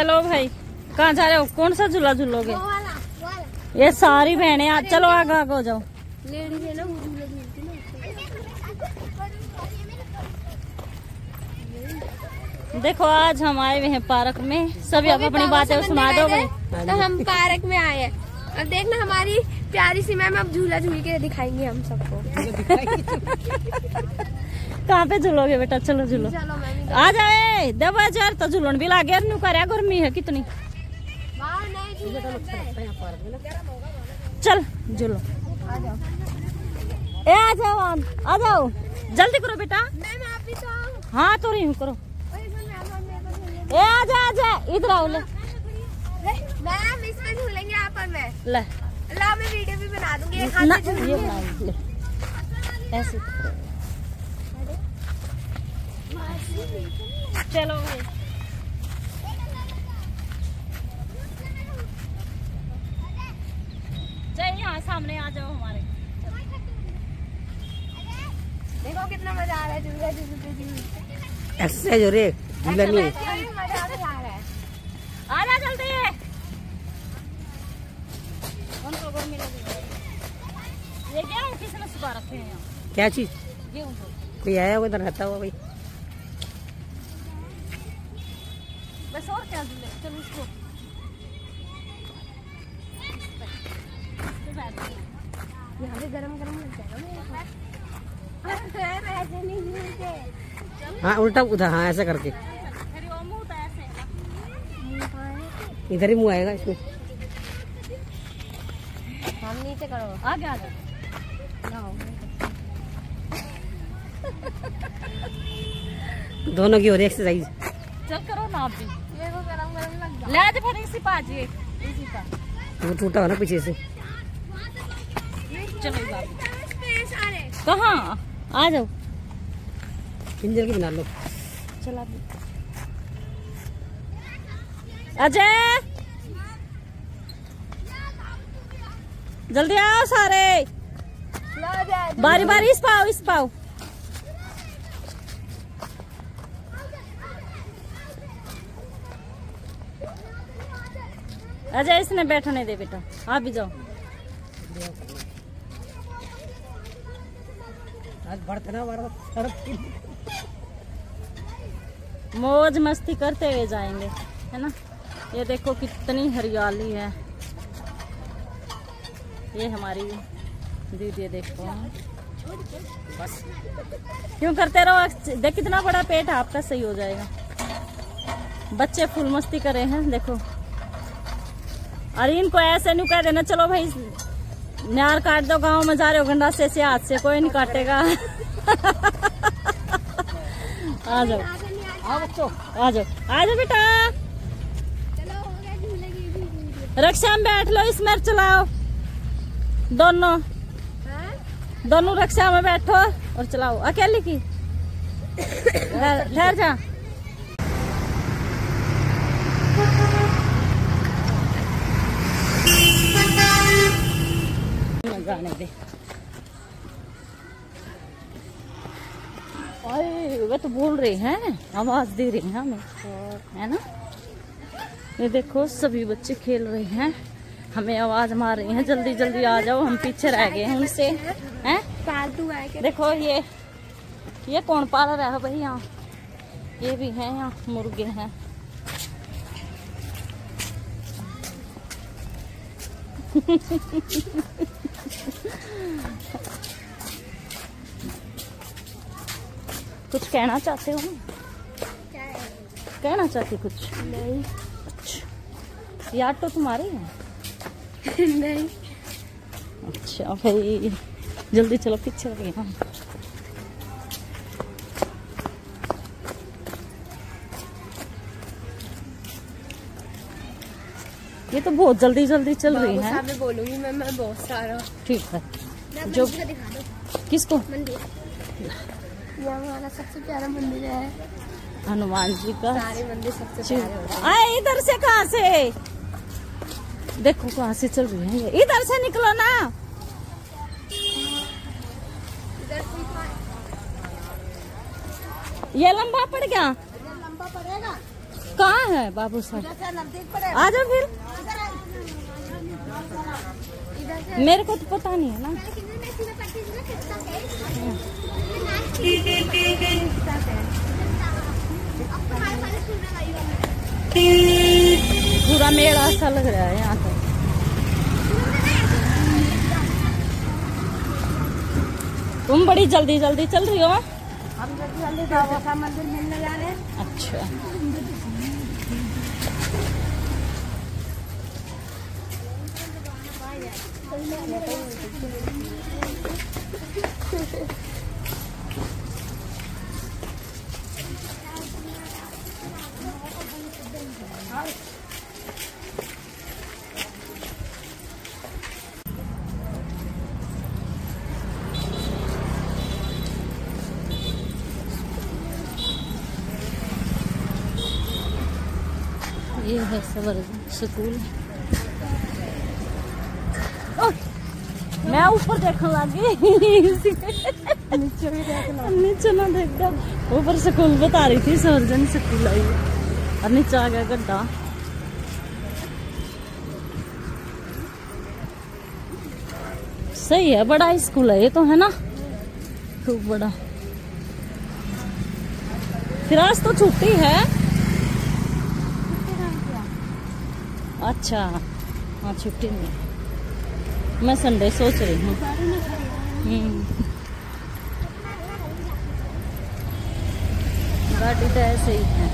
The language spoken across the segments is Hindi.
चलो भाई, कहाँ जा रहे हो? कौन सा झूला झूलोगे? ये सारी बहनें आज चलो आगे आगे हो जाओ। लेडीज है ना वो झूला झूलती ना। देखो आज हम आए हुए हैं पार्क में, सभी अब अपनी बातें सुना दो भाई। तो हम पार्क में आए हैं, अब देखना हमारी प्यारी सी मैम अब झूला झूल के दिखाएंगे हम सबको। कहाँ पे झूलोगे बेटा? चलो झूलो, आ जाए दबा जार तो झूलन भी लागे। न्यू कर गर्मी है कितनी, चल झूलो। ए आ जाओ, आ जाओ, जल्दी करो बेटा। हाँ तो रही हूँ, करो। ए आ जा इधर आओ। ले मैम इसमें झूलेंगे यहाँ पर। मैं ले ला, मैं वीडियो भी बना दूंगी। ये बना ले ऐसे। चलो भाई, चल यहाँ सामने आ जाओ हमारे। देखो कितना मजा आ रहा है झूला झूलते। एक्सरसाइज हो रही है, झूला नहीं है। मजा आ रहा है। आ जा जल्दी। उनको गर्मी लगी। ये गेहूं किसने सुखा रखे हैं यहाँ? क्या चीज? गेहूं कोई आया हुआ इधर रहता हुआ भाई। बस और क्या झूले? चलो उसको यहाँ पे गरम गरम लग जाएगा। ऐसे नहीं झूलते। हाँ उल्टा उधर, हाँ ऐसा करके इधर ही मुँह आएगा इसमें। हम नीचे करो, आगे आ जाओ। दोनों की हो रही एक्सरसाइज। चल करो ना आप भी। ये को गरम गरम लग जाए। ले आज फिर इसी पाजी इसी का वो टूटा हो ना पीछे से। चलो कहाँ? आ जाओ, पिंजर की बना लो। चला अजय जल्दी आओ सारे, बारी बारी इस पाओ इस पाओ। अजय इसने बैठने दे बेटा, आप भी जाओ। आज बढ़ते ना मौज मस्ती करते हुए जाएंगे, है ना। ये देखो कितनी हरियाली है। ये हमारी दीदी देखो, बस क्यों करते रहो। देख कितना बड़ा पेट है आपका, सही हो जाएगा। बच्चे फुल मस्ती कर रहे हैं देखो। अरे इनको ऐसे नहीं कह देना चलो भाई नार काट दो, गांव में जा रहे हो गंडासे से, हाथ से कोई नहीं काटेगा। आ जाओ बच्चों, आ जाओ आ जाओ बेटा। रक्षा में बैठ लो, इसमें चलाओ। दोनों रक्षा में बैठो और चलाओ। अकेले की ठहर जा। गाने दे। अरे वे तो बोल रहे हैं, आवाज दे रहे हैं हमें, है ना। ये देखो सभी बच्चे खेल रहे हैं, हमें आवाज मार रही हैं जल्दी जल्दी आ जाओ, हम पीछे रह गए हैं उनसे। हैं पालतू है। देखो ये कौन पाल रहा है भाई? यहाँ ये भी है, यहाँ मुर्गे हैं। कुछ कहना चाहते हो? कहना चाहती कुछ? नहीं। अच्छा, ये ऑटो तुम्हारे हैं? नहीं। अच्छा भाई जल्दी चलो, पीछे लगे हम। ये तो बहुत जल्दी जल्दी चल रही है। मैं बोलूंगी मैं बहुत सारा। ठीक है, जो दिखा दो। किसको? मंदिर, ये हमारा सबसे प्यारा मंदिर है, हनुमान जी का। सारे मंदिर सबसे प्यारे होते हैं। आए इधर से, कहाँ से देखो कहाँ से चल रही है ये। इधर से निकलो ना। इधर से ये लंबा पड़ गया। लंबा पड़ेगा। कहाँ है बाबू सर? आ जाओ फिर। मेरे को तो पता नहीं है ना। पूरा मेला सा लग रहा है यहाँ तो। तुम बड़ी जल्दी जल्दी चल रही हो। हम जल्दी बाबा का मंदिर मिलने जा रहे हैं। अच्छा। ये है सवर्जन स्कूल। मैं ऊपर देखने लगी। नीचे ना देखता। ऊपर स्कूल बता रही थी सवर्जन स्कूल आई और नीचे आ गया गड्ढा। सही है, बड़ा स्कूल है ये तो, है ना, खूब बड़ा। फिर आज तो छुट्टी है। अच्छा हाँ, छुट्टी नहीं। मैं संडे सोच रही हूँ। गाड़ी तो ऐसे ही है।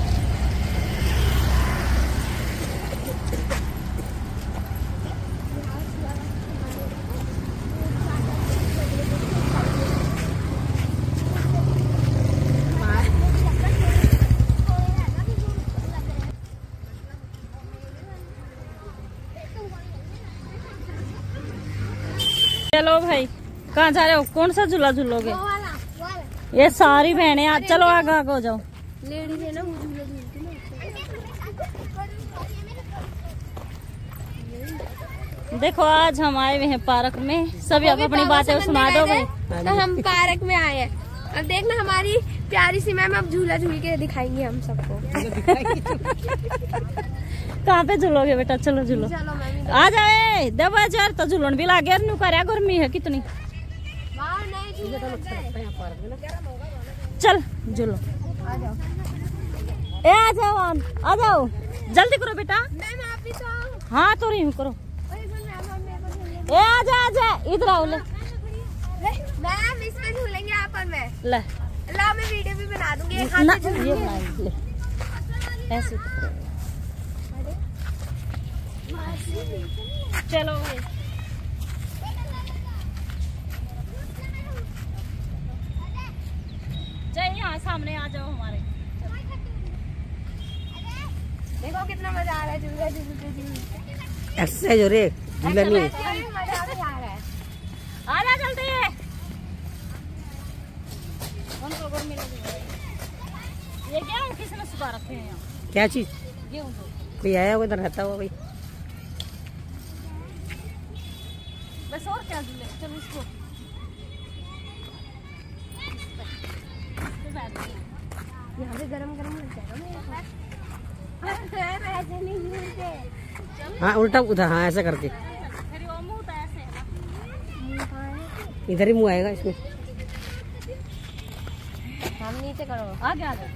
चलो भाई, कहाँ जा रहे हो? कौन सा झूला झूलोगे? ये सारी बहनें आज। चलो आगे आगे हो जाओ। लेडीज है ना, वो झूला झूलती है। देखो आज हम आए हुए हैं पार्क में। सभी आप अपनी बातें सुना दो भाई। तो हम पार्क में आए हैं। अब देखना हमारी प्यारी सी मैम अब झूला झूल के दिखाएंगे हम सबको। कहाँ पे झूलोगे बेटा? चलो झूलो। चलो मैम, आ जाए दबा यार, तो झूलन भी लागे। न्यू कर गर्मी है कितनी। बाहर नहीं झूले चल झूलो। ए आ जाओ, आ जाओ, जल्दी करो बेटा। मैम आप भी तो आओ। हाँ तो रही हूँ, करो। ए आ जा इधर आओ। ले मैम इसमें झूलेंगे आप और मैं। ले ला, मैं वीडियो भी बना दूंगी। एक ना, हाथ से ये झूलेंगे। बनाएंगे। ले ऐसे चलो भाई। चल यहाँ सामने आ जाओ हमारे। देखो कितना मजा आ रहा है झूला झूलते। एक्सरसाइज हो रही है, झूला नहीं है। मजा भी आ रहा है। आ जा जल्दी। उनको गर्मी लगी है। ये क्या किसने सुखा रखे हैं यहाँ? क्या चीज? गेहूं को। कोई आया हुआ इधर रहता हुआ भाई। बस और क्या झूले? चलो इसको। यहाँ पे गरम गरम लग जाएगा। ऐसे नहीं झूलते। हाँ उल्टा उधर, हाँ ऐसा करके। फिर वो मुंह तो ऐसे है ना। इधर ही मुंह आएगा इसमें। हम नीचे करो। आगे आ जाओ।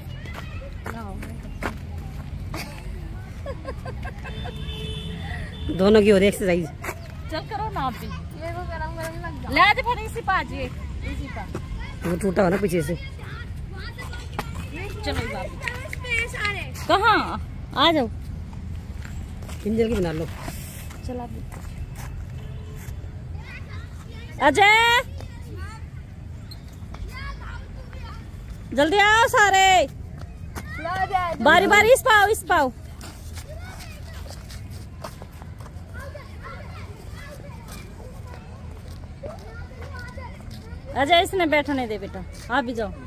दोनों की हो रही एक्सरसाइज। चल करो ना आप भी। मेरे को गरम गरम लग जाए। ले आज फिर इसी पाजी इसी का। वो टूटा हुआ ना पीछे से। चलो बाबू। सारे कहाँ? आ जाओ। पिंजल की बना लो। चला अजय जल्दी आओ सारे। बारी बारी इस पाओ इस पाओ। अजय इसने बैठने दे बेटा, आप भी जाओ।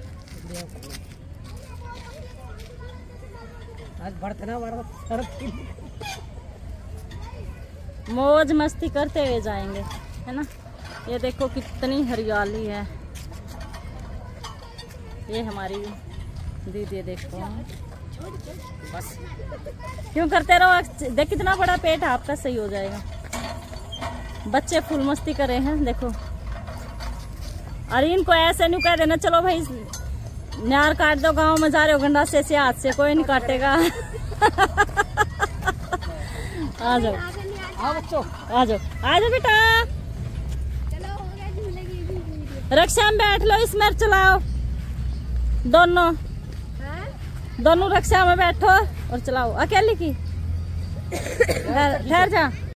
आज बढ़ते ना मौज मस्ती करते हुए जाएंगे, है ना। ये देखो कितनी हरियाली है। ये हमारी दीदी देखो बस क्यों करते रहो, देख कितना बड़ा पेट है आपका, सही हो जाएगा। बच्चे फुल मस्ती करे हैं देखो। अरे इनको ऐसे नहीं कह देना चलो भाई नार काट दो, गांव में जा रहे हो गंडा से हाथ से कोई नहीं काटेगा। आ जाओ आओ बच्चों, आ जाओ आ जाओ बेटा, चलो हो गया झूले की। रक्षा में बैठ लो, इसमें चलाओ दोनों, हाँ? दोनों रक्षा में बैठो और चलाओ। अकेले की ठहर जा।